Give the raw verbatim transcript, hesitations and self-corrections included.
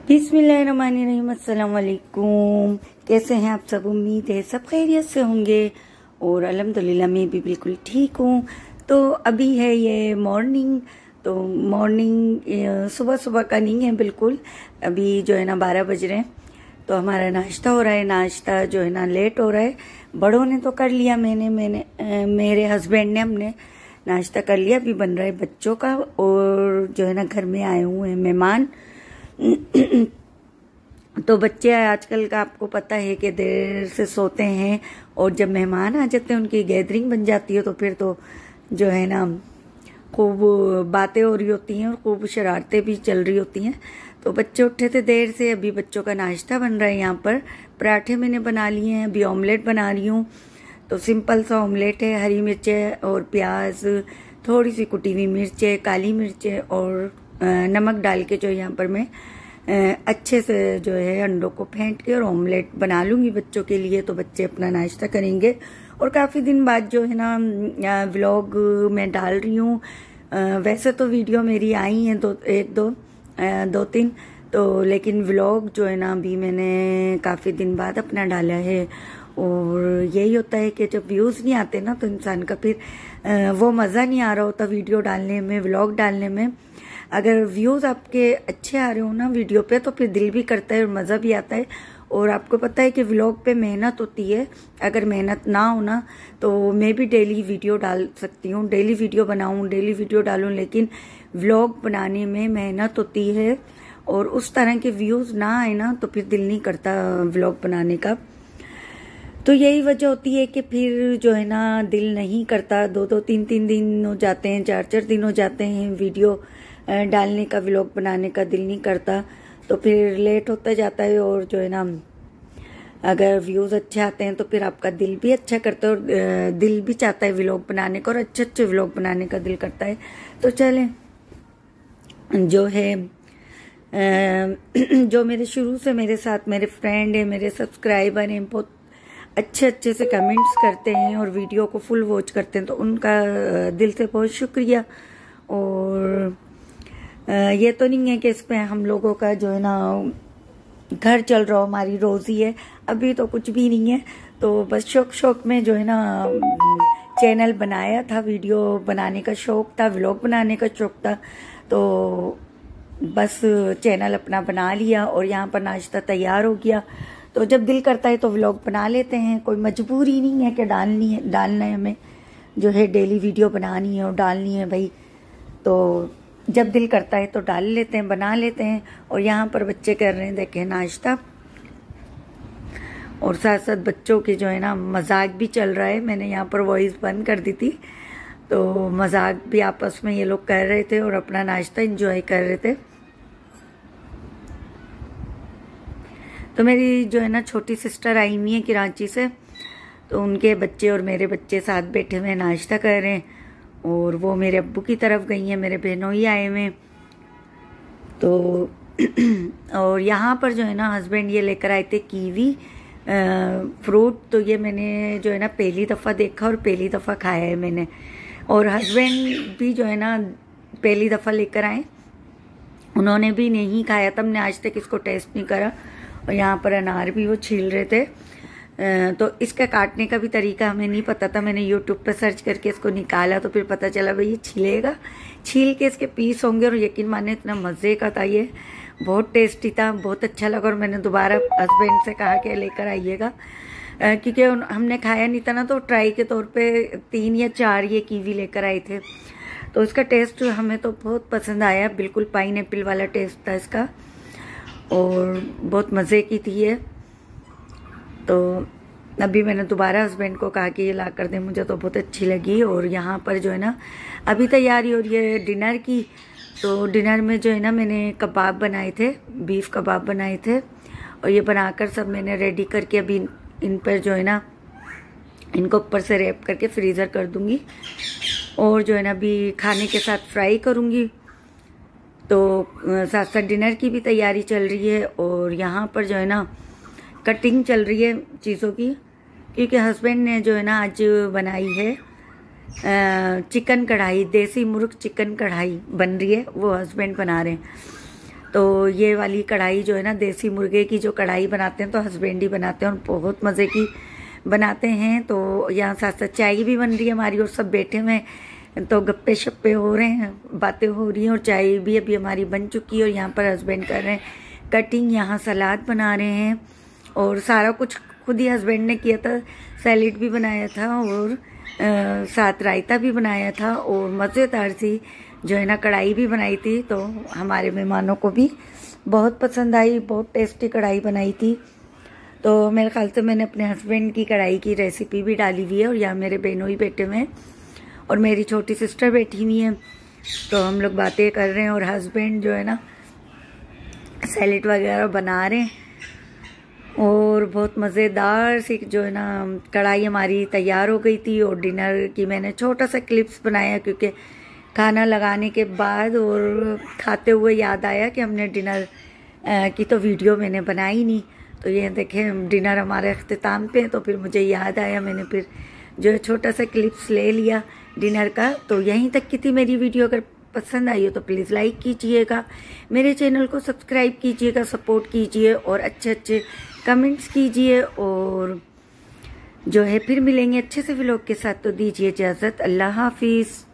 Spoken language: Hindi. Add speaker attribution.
Speaker 1: बिस्मिल्लाहिर्रहमानिर्रहीम। अस्सलाम वालेकुम। कैसे हैं आप सब? उम्मीद है सब खैरियत से होंगे और अल्हम्दुलिल्लाह मैं भी बिल्कुल ठीक हूँ। तो अभी है ये मॉर्निंग, तो मॉर्निंग सुबह सुबह का नहीं है बिल्कुल, अभी जो है ना बारह बज रहे हैं। तो हमारा नाश्ता हो रहा है, नाश्ता जो है ना लेट हो रहा है। बड़ों ने तो कर लिया, मैंने मैंने आ, मेरे हस्बैंड ने हमने नाश्ता कर लिया। अभी बन रहा है बच्चों का, और जो है ना घर में आए हुए हैं मेहमान। तो बच्चे आजकल का आपको पता है कि देर से सोते हैं, और जब मेहमान आ जाते हैं उनकी गैदरिंग बन जाती है, तो फिर तो जो है ना खूब बातें हो रही होती हैं और खूब शरारतें भी चल रही होती हैं। तो बच्चे उठे थे देर से, अभी बच्चों का नाश्ता बन रहा है। यहाँ पर पराठे मैंने बना लिए हैं, अभी ऑमलेट बना रही हूँ। तो सिंपल सा ऑमलेट है, हरी मिर्चें और प्याज, थोड़ी सी कुटी हुई मिर्चें, काली मिर्चें और नमक डाल के जो यहाँ पर मैं अच्छे से जो है अंडों को फेंट के और ऑमलेट बना लूँगी बच्चों के लिए। तो बच्चे अपना नाश्ता करेंगे। और काफ़ी दिन बाद जो है ना व्लॉग मैं डाल रही हूँ। वैसे तो वीडियो मेरी आई हैं दो एक दो दो तीन तो, लेकिन व्लॉग जो है ना अभी मैंने काफ़ी दिन बाद अपना डाला है। और यही होता है कि जब व्यूज़ नहीं आते ना तो इंसान का फिर वो मज़ा नहीं आ रहा होता वीडियो डालने में, व्लॉग डालने में। अगर व्यूज़ आपके अच्छे आ रहे हो ना वीडियो पे, तो फिर दिल भी करता है और मज़ा भी आता है। और आपको पता है कि व्लॉग पे मेहनत होती है, अगर मेहनत ना हो ना तो मैं भी डेली वीडियो डाल सकती हूँ, डेली वीडियो बनाऊँ, डेली वीडियो डालूँ, लेकिन व्लॉग बनाने में मेहनत होती है और उस तरह के व्यूज़ ना आए ना तो फिर दिल नहीं करता व्लॉग बनाने का। तो यही वजह होती है कि फिर जो है ना दिल नहीं करता, दो दो तीन तीन दिन हो जाते हैं, चार चार दिन हो जाते हैं वीडियो डालने का, व्लॉग बनाने का दिल नहीं करता। तो फिर लेट होता जाता है, और जो है ना अगर व्यूज़ अच्छे आते हैं तो फिर आपका दिल भी अच्छा करता है और दिल भी चाहता है व्लॉग बनाने का, और अच्छे अच्छे व्लॉग बनाने का दिल करता है। तो चलें, जो है जो मेरे शुरू से मेरे साथ मेरे फ्रेंड है, मेरे सब्सक्राइबर हैं, बहुत अच्छे अच्छे से कमेंट्स करते हैं और वीडियो को फुल वॉच करते हैं, तो उनका दिल से बहुत शुक्रिया। और ये तो नहीं है कि इस पे हम लोगों का जो है ना घर चल रहा हो, हमारी रोजी है, अभी तो कुछ भी नहीं है। तो बस शौक शौक में जो है ना चैनल बनाया था, वीडियो बनाने का शौक था, व्लॉग बनाने का शौक था, तो बस चैनल अपना बना लिया और यहाँ पर नाश्ता तैयार हो गया। तो जब दिल करता है तो व्लॉग बना लेते हैं, कोई मजबूरी नहीं है कि डालनी है डालना है हमें जो है डेली वीडियो बनानी है और डालनी है भाई। तो जब दिल करता है तो डाल लेते हैं, बना लेते हैं। और यहाँ पर बच्चे कर रहे हैं देखें नाश्ता, और साथ साथ बच्चों के जो है ना मजाक भी चल रहा है। मैंने यहाँ पर वॉइस बंद कर दी थी, तो मजाक भी आपस में ये लोग कर रहे थे और अपना नाश्ता एंजॉय कर रहे थे। तो मेरी जो है ना छोटी सिस्टर आई हुई है कराची से, तो उनके बच्चे और मेरे बच्चे साथ बैठे हुए नाश्ता कर रहे हैं, और वो मेरे अब्बू की तरफ गई हैं, मेरे बहनों ही आए हुए। तो और यहाँ पर जो है ना हस्बैंड ये लेकर आए थे कीवी फ्रूट। तो ये मैंने जो है ना पहली दफ़ा देखा और पहली दफ़ा खाया है मैंने, और हस्बैंड भी जो है ना पहली दफ़ा लेकर आए, उन्होंने भी नहीं खाया था, हमने आज तक इसको टेस्ट नहीं करा। और यहाँ पर अनार भी वो छील रहे थे। तो इसका काटने का भी तरीका हमें नहीं पता था, मैंने यूट्यूब पर सर्च करके इसको निकाला, तो फिर पता चला भाई ये छीलेगा, छील के इसके पीस होंगे। और यकीन माने इतना मज़े का था ये, बहुत टेस्टी था, बहुत अच्छा लगा। और मैंने दोबारा हस्बैंड से कहा कि लेकर आइएगा, क्योंकि हमने खाया नहीं था ना, तो ट्राई के तौर पे तीन या चार ये कीवी लेकर आए थे। तो इसका टेस्ट हमें तो बहुत पसंद आया, बिल्कुल पाइनएप्पल वाला टेस्ट था इसका, और बहुत मज़े की थी ये। तो अभी मैंने दोबारा हस्बैंड को कहा कि ये ला कर दें, मुझे तो बहुत अच्छी लगी। और यहाँ पर जो है ना अभी तैयारी हो रही है डिनर की। तो डिनर में जो है ना मैंने कबाब बनाए थे, बीफ कबाब बनाए थे, और ये बनाकर सब मैंने रेडी करके अभी इन पर जो है ना इनको ऊपर से रैप करके फ्रीज़र कर दूँगी, और जो है ना अभी खाने के साथ फ्राई करूँगी। तो साथ साथ डिनर की भी तैयारी चल रही है, और यहाँ पर जो है ना कटिंग चल रही है चीज़ों की, क्योंकि हस्बैंड ने जो है ना आज बनाई है चिकन कढ़ाई, देसी मुर्ग चिकन कढ़ाई बन रही है, वो हस्बैंड बना रहे हैं। तो ये वाली कढ़ाई जो है ना, देसी मुर्गे की जो कढ़ाई बनाते हैं तो हस्बैंड ही बनाते हैं और बहुत मज़े की बनाते हैं। तो यहाँ साथ साथ चाय भी बन रही है हमारी और सब बैठे हुए हैं, तो गप्पे शप्पे हो रहे हैं, बातें हो रही हैं और चाय भी अभी हमारी बन चुकी है। और यहाँ पर हस्बैंड कर रहे हैं कटिंग, यहाँ सलाद बना रहे हैं और सारा कुछ खुद ही हस्बैंड ने किया था। सैलेड भी बनाया था और आ, साथ रायता भी बनाया था और मज़ेदार सी जो है ना कढ़ाई भी बनाई थी। तो हमारे मेहमानों को भी बहुत पसंद आई, बहुत टेस्टी कढ़ाई बनाई थी। तो मेरे ख्याल से मैंने अपने हस्बैंड की कढ़ाई की रेसिपी भी डाली हुई है। और यहाँ मेरे बहनों ही बैठे हुए हैं और मेरी छोटी सिस्टर बैठी हुई है, तो हम लोग बातें कर रहे हैं और हस्बैंड जो है ना सैलेड वगैरह बना रहे हैं। और बहुत मज़ेदार सी जो है ना कढ़ाई हमारी तैयार हो गई थी। और डिनर की मैंने छोटा सा क्लिप्स बनाया क्योंकि खाना लगाने के बाद और खाते हुए याद आया कि हमने डिनर की तो वीडियो मैंने बनाई नहीं। तो ये देखें डिनर हमारे अख्तिताम पे है, तो फिर मुझे याद आया, मैंने फिर जो है छोटा सा क्लिप्स ले लिया डिनर का। तो यहीं तक की थी मेरी वीडियो। अगर पसंद आई हो तो प्लीज़ लाइक कीजिएगा, मेरे चैनल को सब्सक्राइब कीजिएगा, सपोर्ट कीजिए और अच्छे अच्छे कमेंट्स कीजिए। और जो है फिर मिलेंगे अच्छे से व्लॉग के साथ, तो दीजिए इजाज़त। अल्लाह हाफिज़।